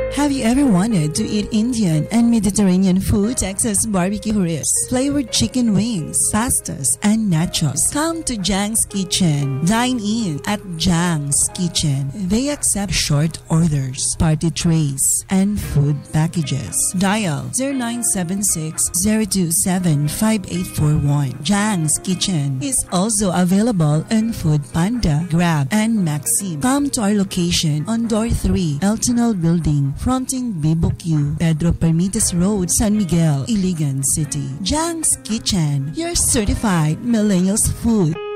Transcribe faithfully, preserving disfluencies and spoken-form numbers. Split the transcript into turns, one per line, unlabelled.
Have you ever wanted to eat Indian and Mediterranean food? Texas barbecue ribs, flavored chicken wings, pastas, and nachos. Come to Jang's Kitchen. Dine in at Jang's Kitchen. They accept short orders, party trays, and food packages. Dial zero nine seven six, zero two seven, five eight four one. Jang's Kitchen is also available on Food Panda, Grab, and Maxim. Come to our location on Door three, Eltonal Building, fronting B B Q, Pedro Permites Road, San Miguel, Iligan City. Jang's Kitchen, your certified millennials food.